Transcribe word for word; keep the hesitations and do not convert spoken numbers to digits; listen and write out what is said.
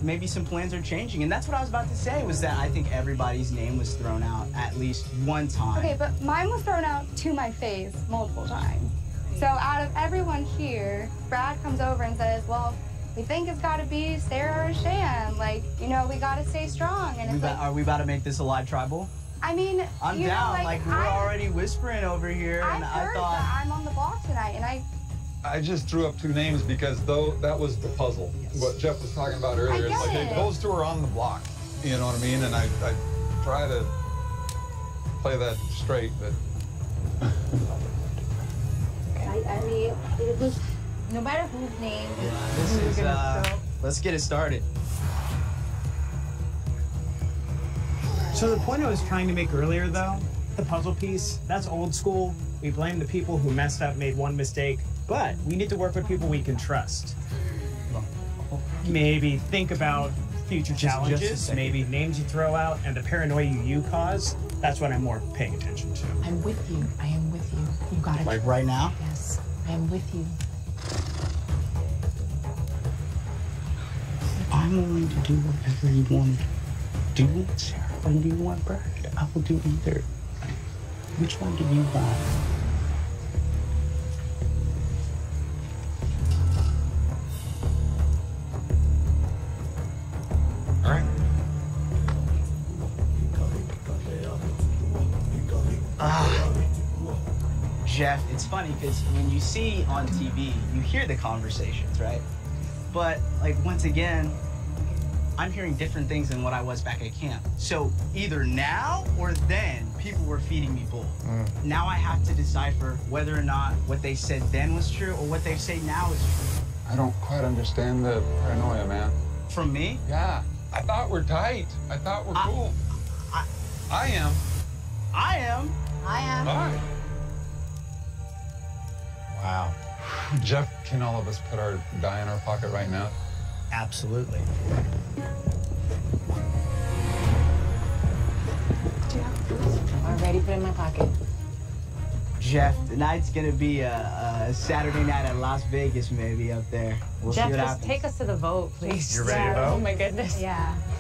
maybe some plans are changing. And that's what I was about to say, was that I think everybody's name was thrown out at least one time. Okay, but mine was thrown out to my face multiple times. So out of everyone here, Brad comes over and says, well, we think it's got to be Sarah or Shan. Like, you know, we got to stay strong. And We it's ba- like, are we about to make this a live tribal? I mean, I'm you down. know, Like, like, we're I, already whispering over here, I and heard I thought. that I'm on the block tonight, and I. I just threw up two names because though that was the puzzle. Yes. What Jeff was talking about earlier. I It's like, get hey, it. those two are on the block. You know what I mean? And I, I try to play that straight, but. I, I mean, it was no matter whose name. Yeah, this is, uh, let's get it started. So the point I was trying to make earlier, though, the puzzle piece, that's old school. We blame the people who messed up, made one mistake, but we need to work with people we can trust. Maybe think about future Just- just a challenges, second. maybe names you throw out, and the paranoia you cause. That's what I'm more paying attention to. I'm with you. I am with you. You got it. Like right now? Yes, I am with you. I'm willing to do whatever you want to do, Sarah, or do you want Brad? I will do either. Which one do you want? All right. Ah, Jeff, it's funny because when you see on T V, you hear the conversations, right? But, like, once again, I'm hearing different things than what I was back at camp. So either now or then, people were feeding me bull. Mm. Now I have to decipher whether or not what they said then was true or what they say now is true. I don't quite understand the paranoia, man. From me? Yeah. I thought we're tight. I thought we're I- cool. I- I am. I am. I am. All right. Wow. Jeff, can all of us put our die in our pocket right now? Absolutely. Already put it in my pocket. Jeff, tonight's gonna be a, a Saturday night at Las Vegas, maybe up there. We'll Jeff, see what just happens. take us to the vote, please. You're ready to Yeah. vote? Oh my goodness. Yeah.